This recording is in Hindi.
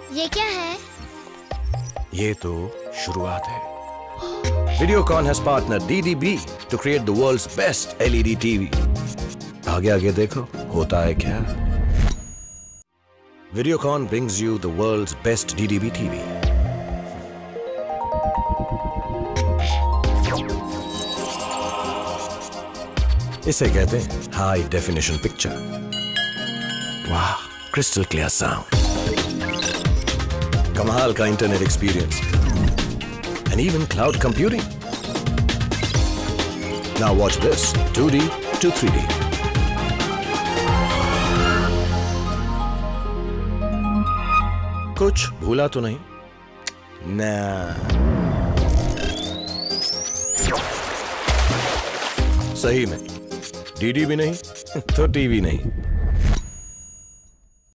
ये क्या है? ये तो शुरुआत है। Videocon has partnered DDB to create the world's best LED TV. आगे आगे देखो होता है क्या? Videocon brings you the world's best DDB TV. इसे कहते हैं हाई डेफिनेशन पिक्चर। वाह, क्रिस्टल क्लियर साउंड, कमाल का internet experience and even cloud computing. Now watch this 2D to 3D. कुछ भूला तो नहीं? ना। सही में डीडी भी नहीं तो टीवी नहीं।